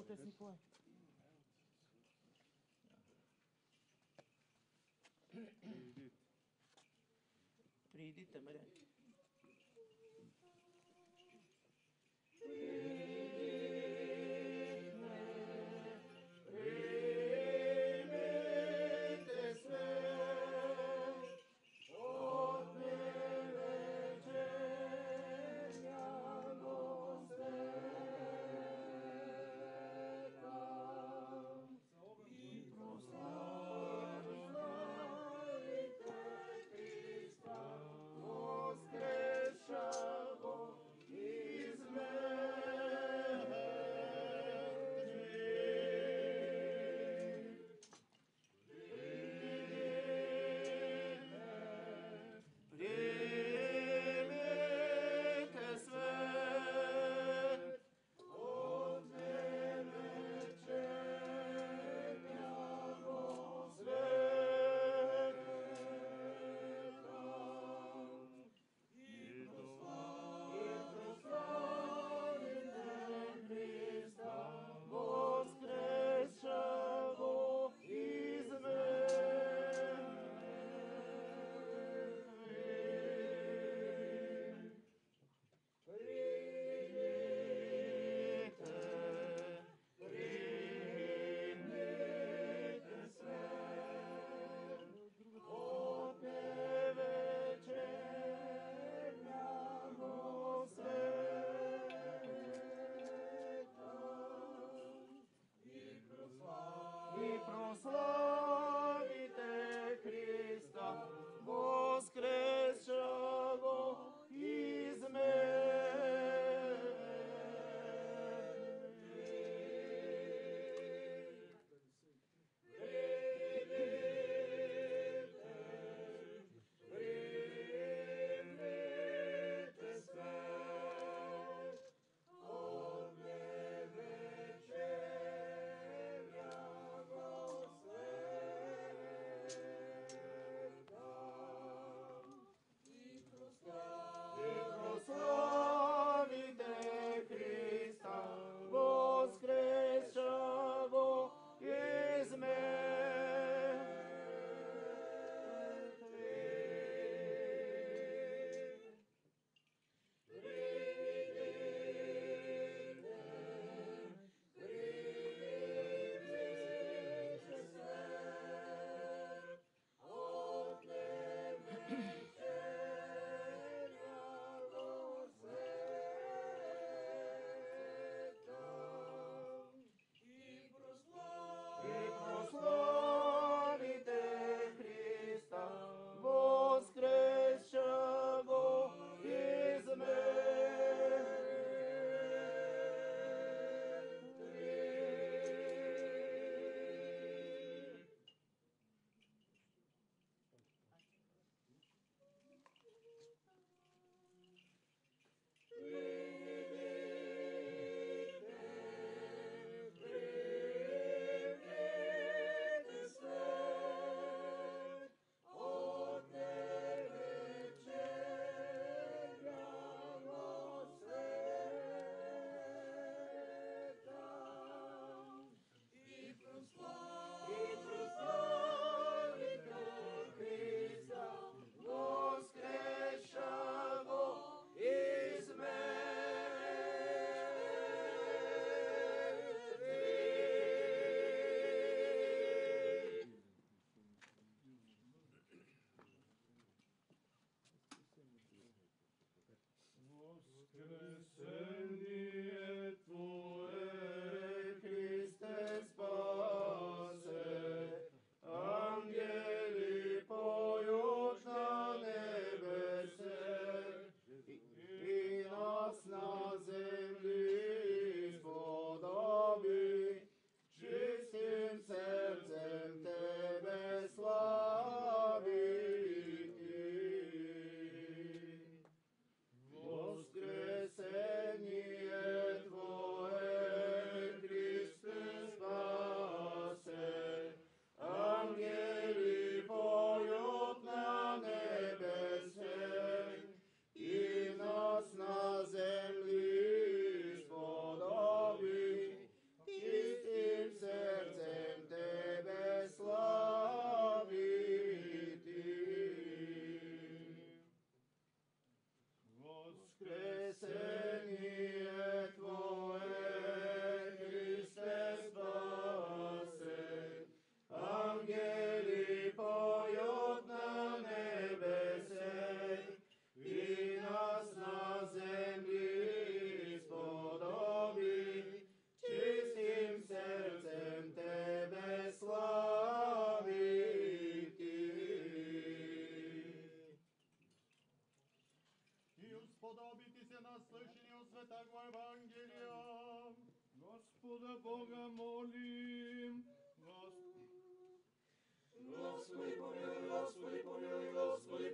Отец Николай. Придите, Мария. Господа Бога молим. Господи помилуй, Господи помилуй, Господи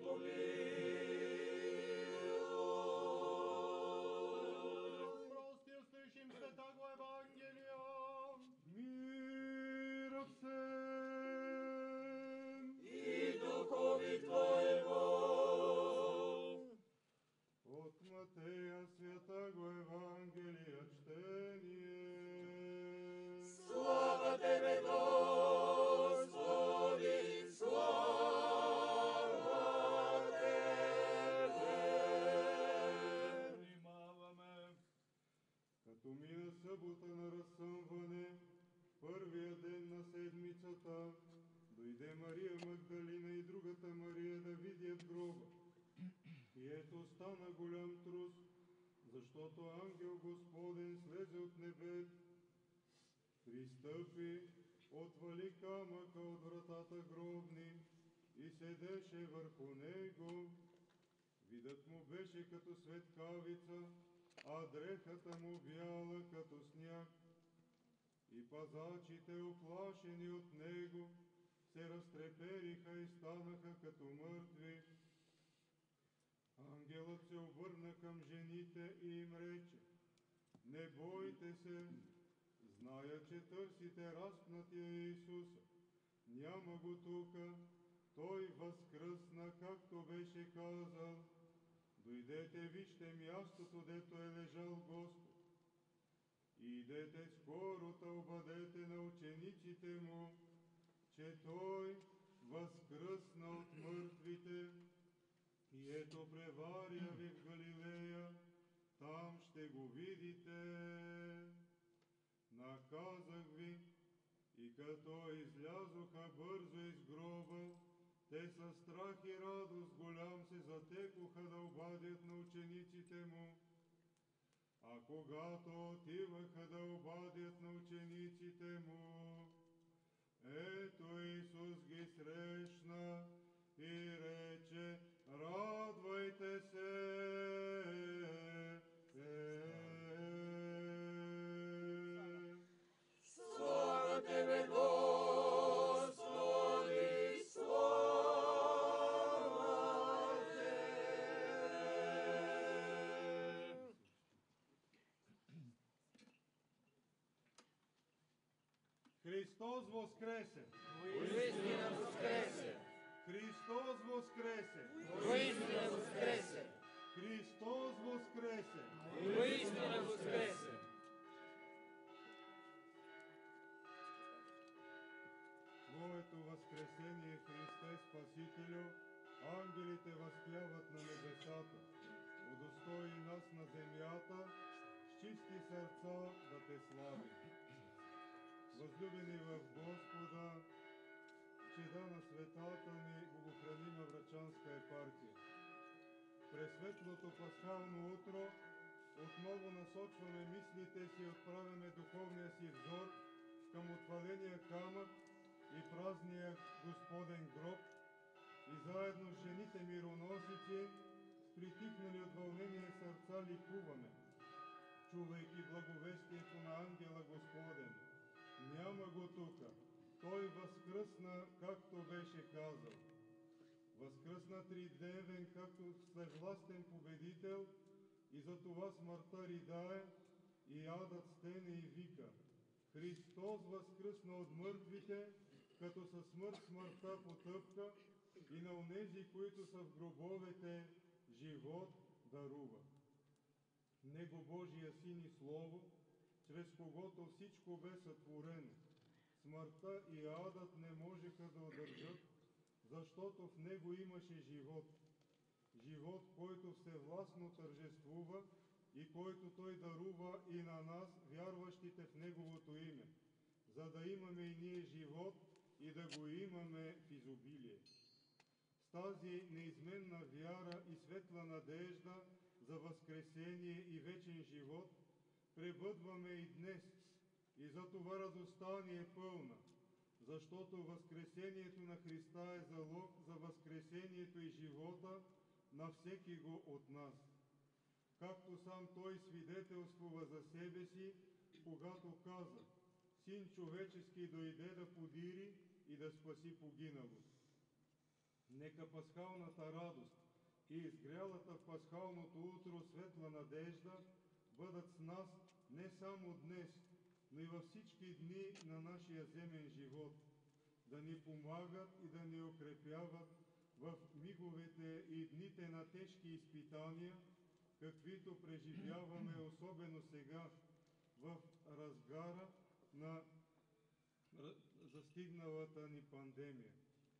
помилуй. Прости услышим святаго Евангелия. Мир всем. И духови Твоего. От Матея святаго Евангелия чтение. Слава Тебе, Господи, слава Тебе. Внимаваме. Като мина събота на разсъмване, първия ден на седмицата, дойде Мария Магдалина и другата Мария да видят гроба. И ето стана голям трус, защото ангел Господен слезе от небето, пристъпи, отвали камъка от вратата гробни и седеше върху него. Видът му беше като светкавица, а дрехата му бяла като сняг. И пазачите, оплашени от него, се разтрепериха и станаха като мъртви. Ангелът се обърна към жените и им рече: не бойте се, зная, че търсите разпнатия Исуса. Няма го тука, той възкръсна, както беше казал. Дойдете, вижте мястото, дето е лежал Господ. Идете скоро, та обадете на учениците му, че той възкръсна от мъртвите. И ето преваря ви в Галилея, там ще го видите. Наказах ви. И като излязоха бързо из гроба, те със страх и радост голям се затекоха да обадят на учениците му. А когато отиваха да обадят на учениците му, ето Исус ги срещна и рече: радвайте се! Слава Тебе, Господи, слава Тебе! Христос воскресе! Воистина воскресе! Христос воскресе! Воистина воскресе! Христос воскресе! Воистина воскресе! Твоето възкресение, Христе Спасителю, ангелите възпяват на небесата. Удостои нас на земята с чисти сърца да Те славим. Възлюбени в Господа, чеда на светата ни Богохранима Врачанска епархия. През светлото пасхално утро отново насочваме мислите си и отправяме духовния си взор към отваления камък и празния Господен гроб и заедно с жените мироносици с притихнали от вълнение сърца ликуваме, чувайки благовестието на ангела Господен. Няма го тука, той възкръсна, както беше казал. Възкръсна тридневен, както всевластен победител, и за това смъртта ридае и адът стене и вика: Христос възкръсна от мъртвите, като със смърт смъртта потъпка и на онези, които са в гробовете, живот дарува. Него Божия Син и Слово, чрез когото всичко бе сътворено, смъртта и адът не можеха да удържат, защото в него имаше живот. Живот, който всевластно тържествува и който той дарува и на нас, вярващите в неговото име, за да имаме и ние живот и да го имаме в изобилие. С тази неизменна вяра и светла надежда за възкресение и вечен живот пребъдваме и днес, и за това радостта ни е пълна, защото възкресението на Христа е залог за възкресението и живота на всеки го от нас. Както сам Той свидетелствува за себе си, когато каза: Син човечески дойде да подири и да спаси погиналото. Нека пасхалната радост и изгрялата в пасхалното утро светла надежда бъдат с нас не само днес, но и във всички дни на нашия земен живот, да ни помагат и да ни укрепяват в миговете и дните на тежки изпитания, каквито преживяваме особено сега в разгара на застигналата ни пандемия.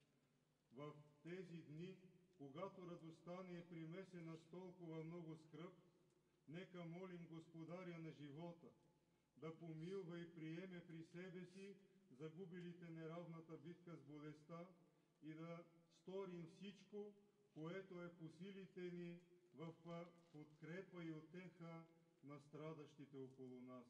В тези дни, когато радостта ни е примесена с толкова много скръб, нека молим Господаря на живота да помилва и приеме при себе си загубилите неравната битка с болестта и да сторим всичко, което е по силите ни в подкрепа и утеха на страдащите около нас.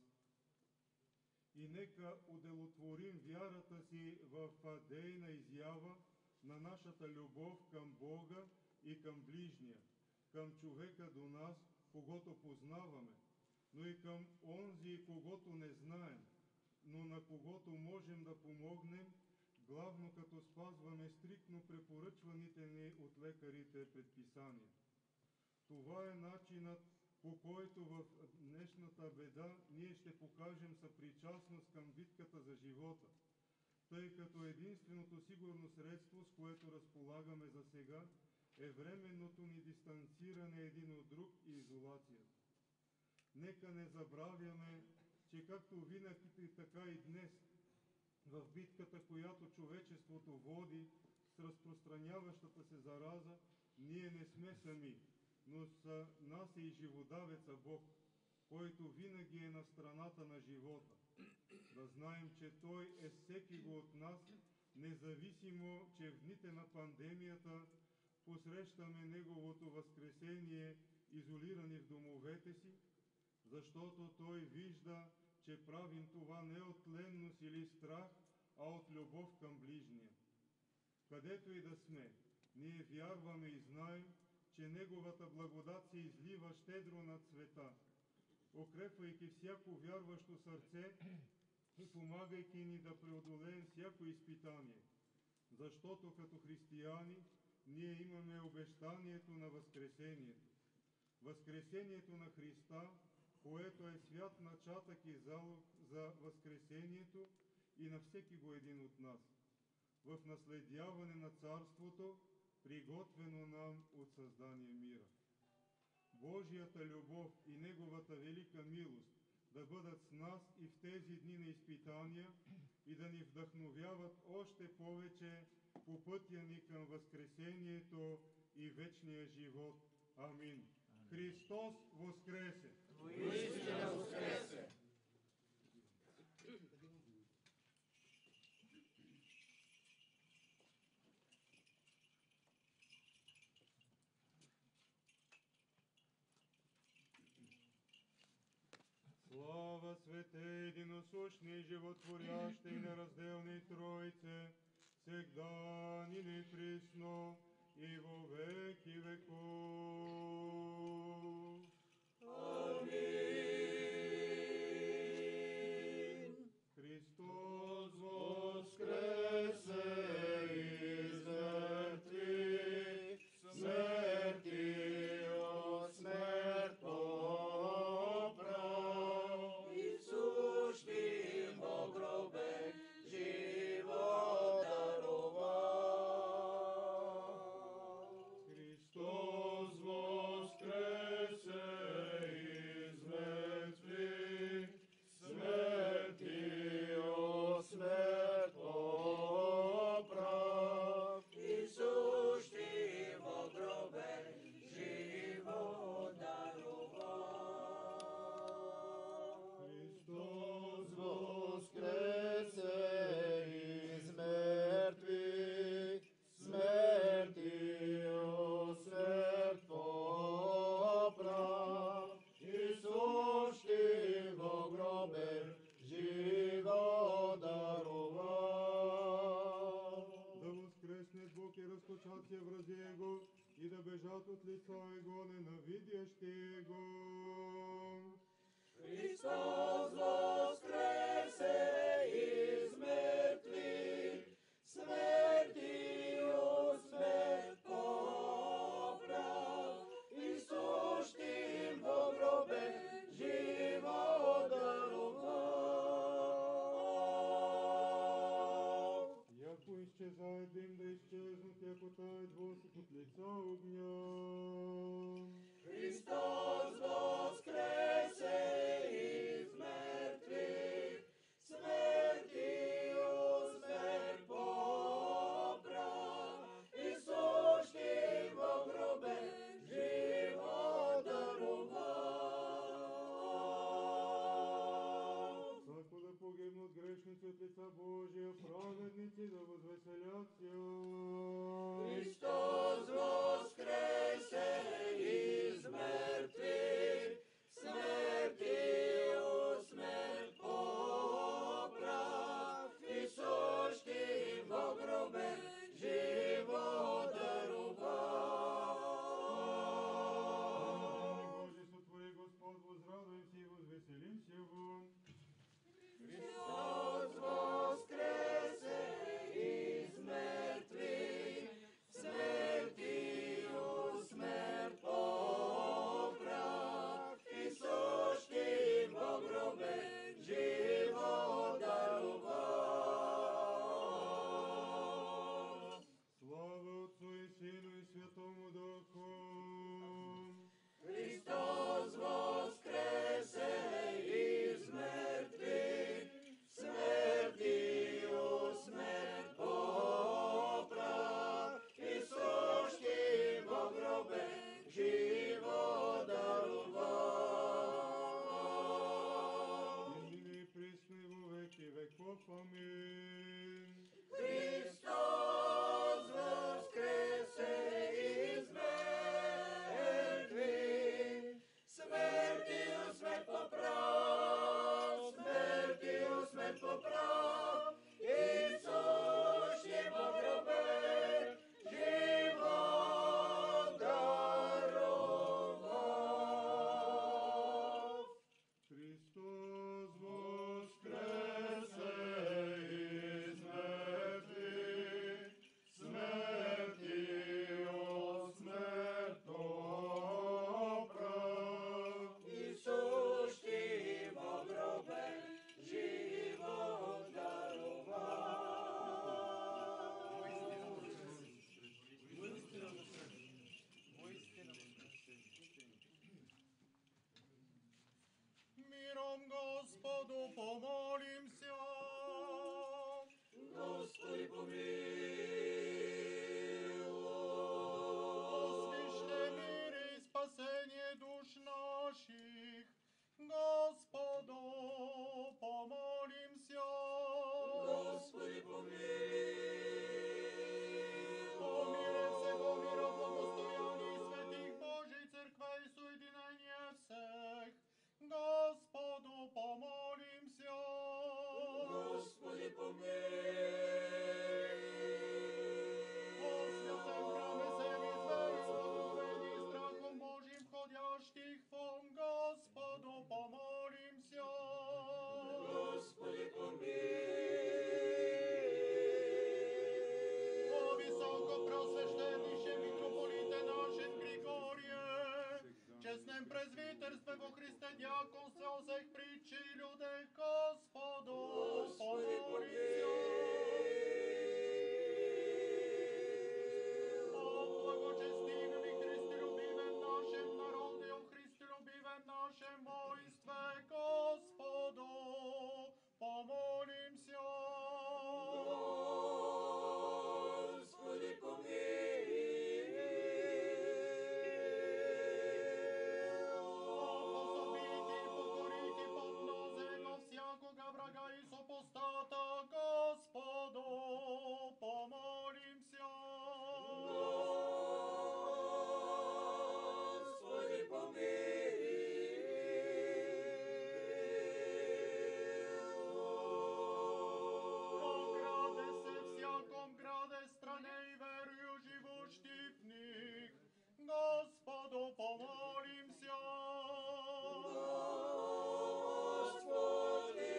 И нека уделотворим вярата си в дейна изява на нашата любов към Бога и към ближния, към човека до нас, когото познаваме, но и към онзи, когото не знаем, но на когото можем да помогнем, главно като спазваме стриктно препоръчваните ни от лекарите предписания. Това е начинът, по който в днешната беда ние ще покажем съпричастност към битката за живота, тъй като единственото сигурно средство, с което разполагаме за сега, е временното ни дистанциране един от друг и изолацията. Нека не забравяме, че както винаги, така и днес, в битката, която човечеството води с разпространяващата се зараза, ние не сме сами, но с нас е и живодавеца Бог, който винаги е на страната на живота. Да знаем, че Той е всеки го от нас, независимо, че в дните на пандемията посрещаме Неговото възкресение, изолирани в домовете си, защото Той вижда, че правим това не от ленност или страх, а от любов към ближния. Където и да сме, ние вярваме и знаем, че Неговата благодат се излива щедро над света, укрепвайки всяко вярващо сърце и помагайки ни да преодолеем всяко изпитание, защото като християни ние имаме обещанието на Възкресението. Възкресението на Христа, което е свят начатък и залог за Възкресението и на всеки го един от нас, в наследяване на Царството, приготвено нам от създание мира. Божията любов и Неговата велика милост да бъдат с нас и в тези дни на изпитания и да ни вдъхновяват още повече по пътя ни към Възкресението и вечния живот. Амин. Христос воскресе! Воистина воскресе! Слава свете, единосущни, животворящи и неразделни Тройце, всегда ни неприсно и во веки веков. Амин. Христос Воскресе из мертвых, смертью смерть побрал, и сущим во гробе живот даровал. Христос воскресе исчезает дым, да исчезнут, яко тает воск от лица огня. Христос воскресе из мертвых, смертью смерть поправ, и сущим во гробе живот даровал. Tako da pogibnут грешницы от лица Божия, праведницы да возвеселятся. Христос воскресе из мертвых, смертью смерть поправ, и сущим во гробе живот даровал. Божий сотвори Господь, возрадуемся и возвеселимся вон. Христос воскресе из мертвых, смертью смерть поправ, и сущим во гробе живот даровал. Слава Отцу и Сыну и Святому Духу. Христос воскресе из мертвых, смертью смерть поправ, и сущим во гробе живот даровал. И ныне и присно и во веки веков. Аминь. Христос воскресе из мертвых, смертью смерть поправ, смертью смерть поправ, и сущим во гробе живот даровал. Христос воскресе из мертвых, смертью смерть поправ. И сущим во гробе живот даровал. Миром Господу помолимся. Господи Освящи помилуй. мир и спасение душ наших. Господу помолимся. Господи помилуй. О мире всего мира, благостоянии святых Божий церквей, соединение всех. Господу помолимся. Господи помилуй. О святом храме всеми зверей, благословении страхом Божьим входящих вон, Господу помолимся. Господи помилуй. О високопросвященнейшем митрополите нашем Григорие, честном презвитерстве во Христе дьяконстве о всех притчи и людей, Господу Господи помолимся. О благочестивом и христолюбивом нашем народе, о христолюбивом нашем воинстве, Господу помолимся. Господи Пособите и покорите под ноземо всякого врага и супостата, Господу помолимся. Господи помилуй. Ограде се всяком граде, стране и верою живущих в них, Господу помолимся. Господи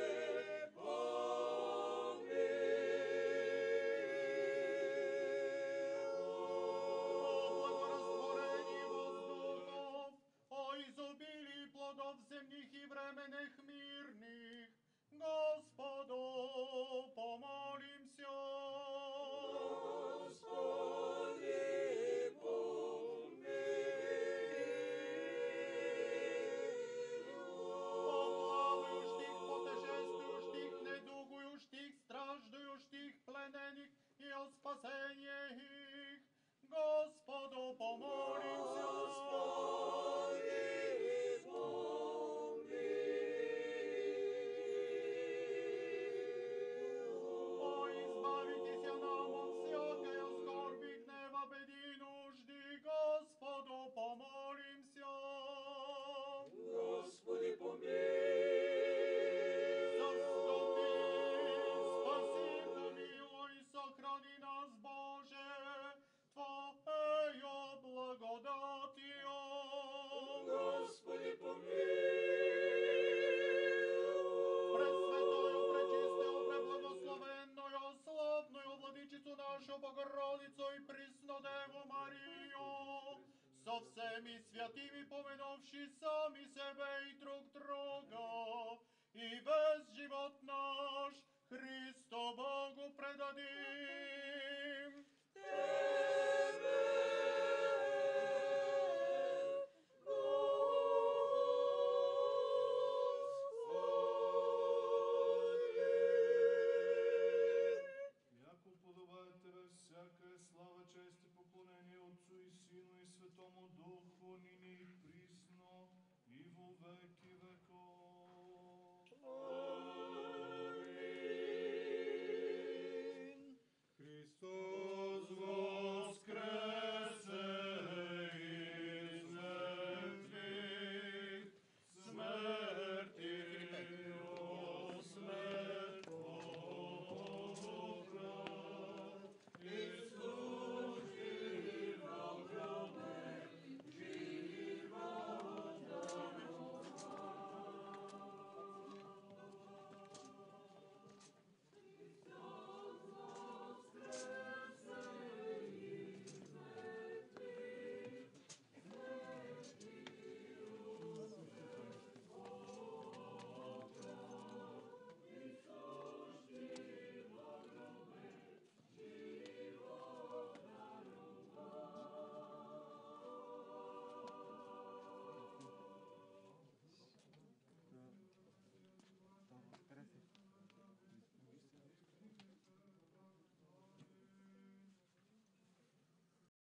О благорастворении воздухов, о изобилии плодов земных и временных мирных, Господу помолимся. спасение их. Господу помолимся. О, избавитеся нам от всякой скорби, гнева, беды, нужды. Господу помолимся. Господи, помилуй. Заступи, спаси, помилуй, сохрани нас, Боже, Твоею благодатью. Господи, помилуй. Пресвятою, пречистою, преблагословенною, славною владичицу нашу Богородицу и Преснодеву Марию, со всеми святыми помянувши сами себе и друг друга, и весь живот наш Христу Богу предадим.